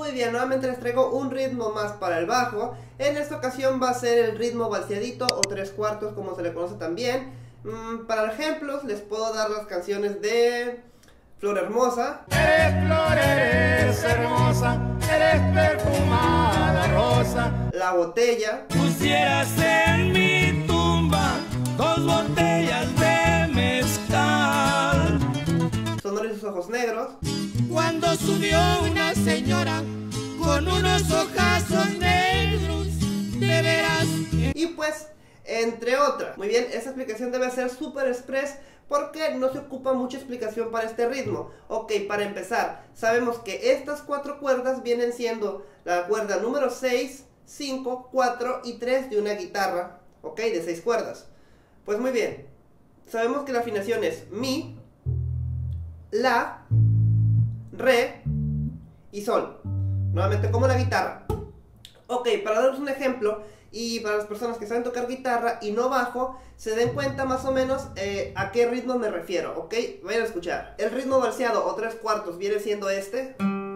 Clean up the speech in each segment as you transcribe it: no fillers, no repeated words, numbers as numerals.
Muy bien, nuevamente les traigo un ritmo más para el bajo. En esta ocasión va a ser el ritmo valseadito o 3/4 como se le conoce también. Para ejemplos les puedo dar las canciones de Flor Hermosa. Eres flor, eres hermosa, eres perfumada rosa. La Botella. Pusieras en mi tumba 2 botellas de mezcal. Sonora y sus ojos negros. Cuando subió una señora con unos ojazos negros, de veras. Y pues, entre otras. Muy bien, esta explicación debe ser super express porque no se ocupa mucha explicación para este ritmo. Ok, para empezar, sabemos que estas 4 cuerdas vienen siendo la cuerda número 6, 5, 4 y 3 de una guitarra. Ok, de 6 cuerdas. Pues muy bien, sabemos que la afinación es Mi, La, Re y Sol. Nuevamente como la guitarra. Ok, para daros un ejemplo y para las personas que saben tocar guitarra y no bajo, se den cuenta más o menos a qué ritmo me refiero. Ok, vayan a escuchar. El ritmo valseado o 3/4 viene siendo este.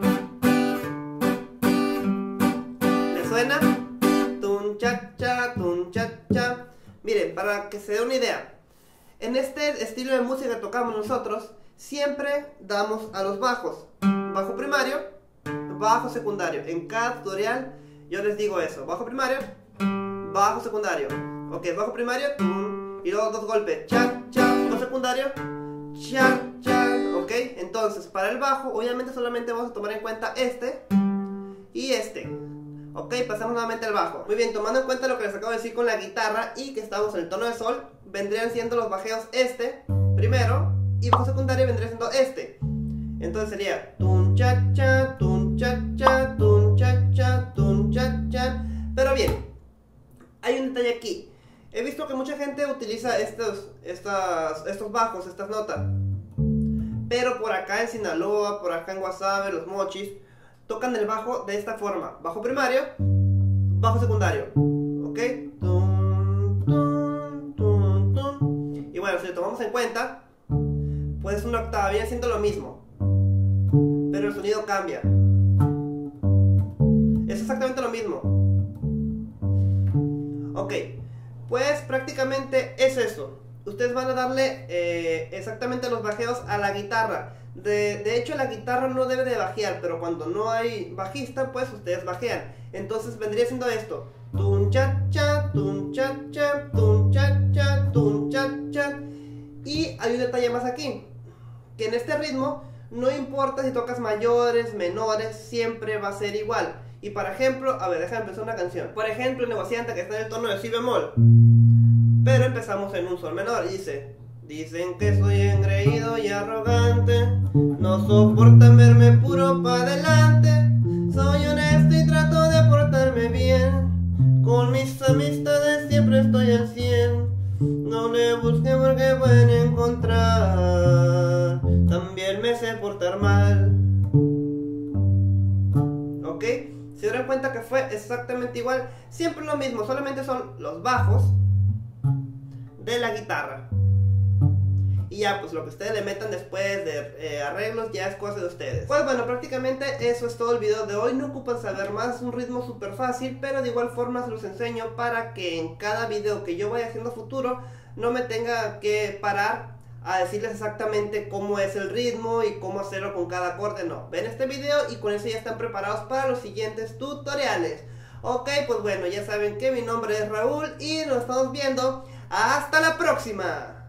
¿Le suena? Tun cha cha, tun cha cha. Miren, para que se dé una idea, en este estilo de música que tocamos nosotros, siempre damos a los bajos. Bajo primario, bajo secundario. En cada tutorial yo les digo eso. Bajo primario, bajo secundario. Ok, bajo primario, y luego 2 golpes. Cha, cha, bajo secundario, cha, cha. Ok, entonces para el bajo, obviamente solamente vamos a tomar en cuenta este y este. Ok, pasamos nuevamente al bajo. Muy bien, tomando en cuenta lo que les acabo de decir con la guitarra y que estamos en el tono de sol, vendrían siendo los bajeos este, primero, y bajo secundario vendría siendo este. Entonces sería tun cha cha, tun cha cha, tun cha cha, tun cha cha. Pero bien, hay un detalle aquí. He visto que mucha gente utiliza estos bajos, estas notas. Pero por acá en Sinaloa, por acá en Guasave, los mochis, tocan el bajo de esta forma. Bajo primario, bajo secundario. ¿Ok? Tum, tum, tum, tum. Y bueno, si lo tomamos en cuenta, pues una octava viene siendo lo mismo, pero el sonido cambia. Es exactamente lo mismo. Ok, pues prácticamente es eso. Ustedes van a darle exactamente los bajeos a la guitarra. De hecho la guitarra no debe de bajear, pero cuando no hay bajista, pues ustedes bajean. Entonces vendría siendo esto: tun cha cha, tun cha cha, tun cha cha, tun cha cha. Y hay un detalle más aquí, que en este ritmo no importa si tocas mayores, menores, siempre va a ser igual. Y por ejemplo, a ver, déjame empezar una canción. Por ejemplo, Negociante, que está en el tono de si bemol, pero empezamos en un sol menor y dice: dicen que soy engreído y arrogante, no soportan verme puro pa' adelante. Soy honesto y trato de portarme bien, con mis amistades siempre estoy al 100. No le busque porque pueden encontrar, también me sé portar mal. ¿Ok? Se dieron cuenta que fue exactamente igual, siempre lo mismo, solamente son los bajos de la guitarra. Y ya, pues lo que ustedes le metan después de arreglos ya es cosa de ustedes. Pues bueno, prácticamente eso es todo el video de hoy. No ocupan saber más, es un ritmo súper fácil, pero de igual forma se los enseño para que en cada video que yo vaya haciendo futuro no me tenga que parar a decirles exactamente cómo es el ritmo y cómo hacerlo con cada acorde. No, ven este video y con eso ya están preparados para los siguientes tutoriales. Ok, pues bueno, ya saben que mi nombre es Raúl y nos estamos viendo. ¡Hasta la próxima!